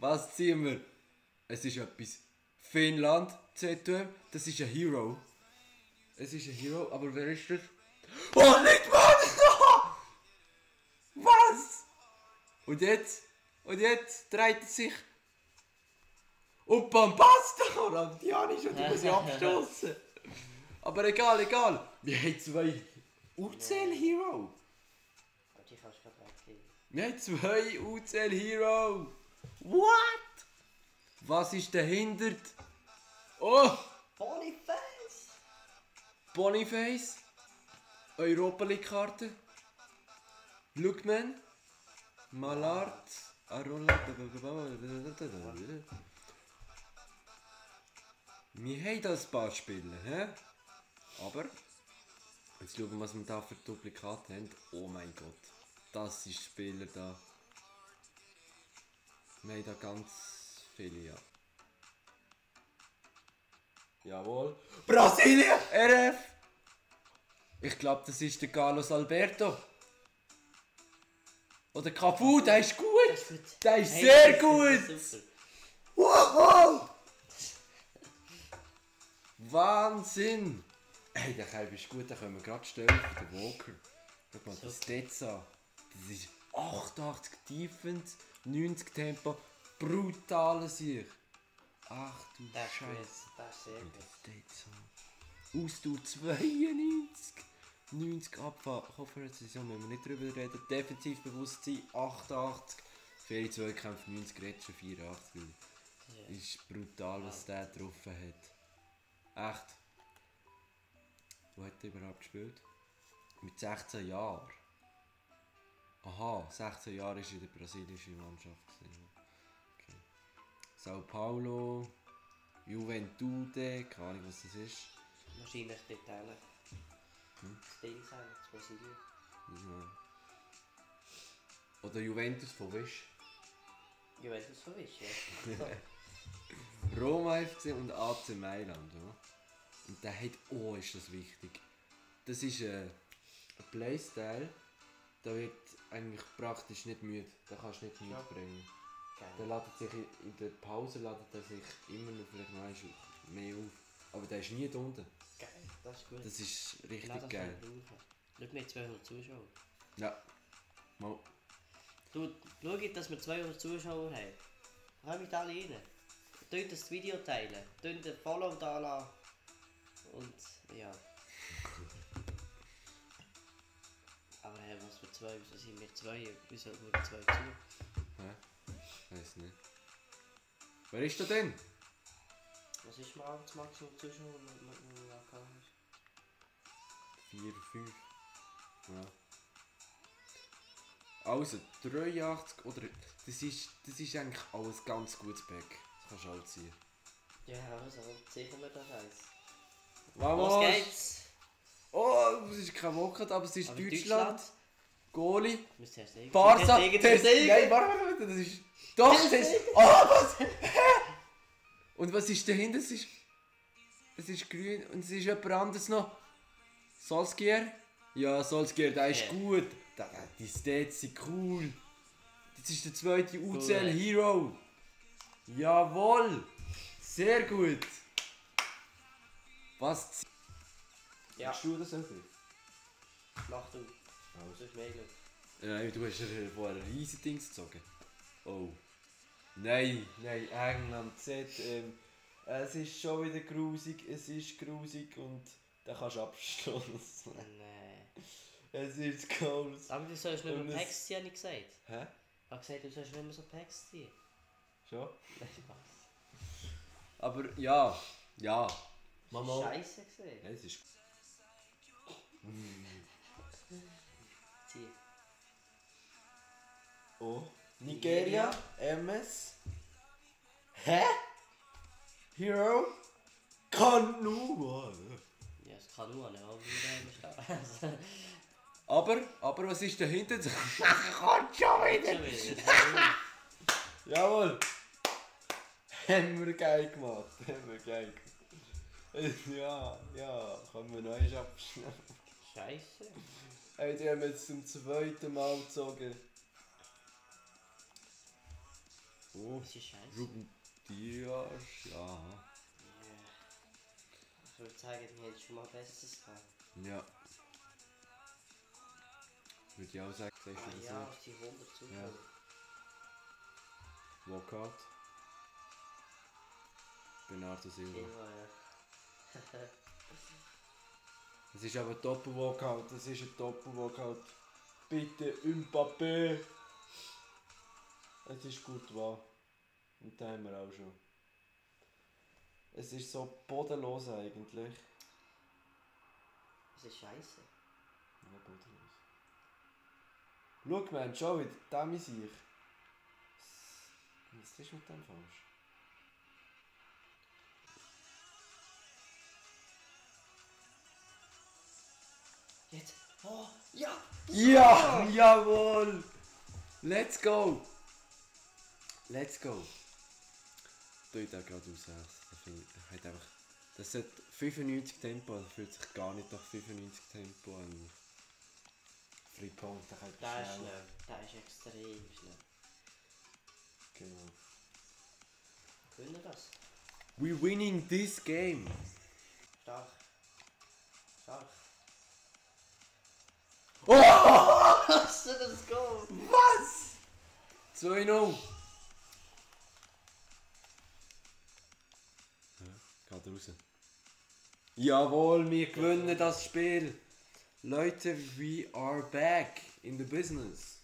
Was ziehen wir? Es ist etwas. Finnland, ZM, das ist ein Hero. Es ist ein Hero, aber wer ist das? Oh, nicht Mann! Was? Und jetzt dreht er sich. Und Bombasta! Und die habe ich schon, die muss ich abstoßen. Aber egal. Wir haben 2 UCL-Hero. Die kannst du gerade weggeben. Wir haben 2 UCL-Hero. What? Was ist dahinter? Oh! Boniface. Europa League-Karte. Lookman. Malart. Arola. Wir haben das ein paar Spiele, hä? Aber jetzt schauen wir, was wir da für Duplikate haben. Oh mein Gott. Das ist Spieler da. Wir haben da ganz viele, ja. Jawohl. Brasilien! RF! Ich glaube, das ist der Carlos Alberto. Oder Cafu, der ist gut! Der ist sehr gut! Wow! Wahnsinn! Hey, der Kalb ist gut, den können wir gerade stellen für den Walker. Guck mal, das Stetsa. Das ist 88 Defense, 90 Tempo, brutaler Sieg. Ach du Scheiße. Das ist sehr gut. Ausdauer 92, 90 Abfall. Kopfhörersaison müssen wir nicht drüber reden. Defensivbewusstsein 88, faire Zweikämpfe 90, Rätsel 84. Yeah. Ist brutal, was der getroffen hat. Echt. Wo hat er überhaupt gespielt? Mit 16 Jahren. Aha, 16 Jahre war er in der brasilischen Mannschaft. Okay. Sao Paulo, Juventude, keine Ahnung was das ist. Wahrscheinlich dort Teile. Das Ding sein, das Brasilien. Ja. Oder Juventus von Wisch. Juventus von Wisch, ja. Roma FC und AC Mailand. Ja. Und der hat, oh ist das wichtig. Das ist ein Playstyle, der wird eigentlich praktisch nicht müde. Den kannst du nicht müde bringen. Der ladet sich in der Pause ladet er sich immer noch vielleicht mehr auf. Aber der ist nie da unten. Geil, das ist gut. Das ist richtig genau das geil. Schau mir 200 Zuschauer. Ja. Mal. Du, schau, dass wir 200 Zuschauer haben. Hör mich alle rein. Tut das Video teilen. Tut den Follow da lassen. Und ja. Aber hey, was für 2? Wieso sind wir 2? Wieso nur 2 zu? Hä? Weiß nicht. Wer ist da denn? Was ist mal das Maximum Zuschauer, wenn man AK hast? 4, 5. Ja. Also 83 oder. Das ist eigentlich alles ganz gutes Back. Das kannst du halt ziehen. Ja, also, sicher mir das eins. Vamos! Los geht's! Oh, es ist kein Mokat, aber es ist Aber Deutschland. Goalie. Barca. Nein, warte, das ist. Doch, das ist. Oh, was? Und was ist dahinter? Es ist grün und es ist jemand anderes noch. Solskjaer? Ja, Solskjaer, der ist gut. Die Stats sind cool. Das ist der zweite UCL Hero. Jawohl. Sehr gut. Was? Ja. Hast du das irgendwie? Mach du. Das ist mega. Nein, du hast ja vorher ein riesiges Ding gezogen. Oh. Nein, England, ZM. Es ist schon wieder grusig, und dann kannst du abstoßen. Nein. Es ist groß. Aber du sollst nicht mehr Packs ziehen, habe ich gesagt. Hä? Ich habe gesagt, du sollst nicht mehr so Packs ziehen. Schon? Nein, Spaß. Aber ja. Mama. Scheiße gesehen. Ja, es ist. Zieh. Oh. Nigeria, MS. Hä? Hero? Kanua. Ja, es kann nur, ne? Aber wir haben Aber was ist dahinter? Kommt schon wieder! Jawohl! Haben wir geil gemacht. Ja, können wir noch eins abschneiden. Scheiße. Hey, die haben jetzt zum zweiten Mal gezogen. Oh, Das ist scheiße. Ruben Dias, ja. Ja. Ich würde sagen, die hätten schon mal Besseres gehabt. Ja. Würde ich auch sagen, siehst Ah du das ja, nicht? auf die 100 Zuschauer. Ja. Walkout. Bernardo Silva. Silva, ja. Es ist aber ein Doppel-Walkout, das ist ein Doppel-Walkout. Bitte, Mbappé! Es ist gut wahr. Und da haben wir auch schon. Es ist so bodenlos eigentlich. Das ist scheiße. Ja, bodenlos. Schau, man, schon wieder, dem ist ich. Was ist mit dem falsch? Jetzt. Oh, ja! Ja! Jawohl! Let's go! Let's go! Tut auch gerade aus. Hat einfach, das hat 95 Tempo, das fühlt sich gar nicht nach 95 Tempo an. Free Point, der kann Der ist schnell. schnell. Der ist extrem schnell. Genau. Können wir das? We winning this game! Stark. Stark. Oh! Was ist das Goal? Was? 2-0! Ja, geht raus. Jawohl, wir gewinnen das Spiel! Leute, we are back in the business.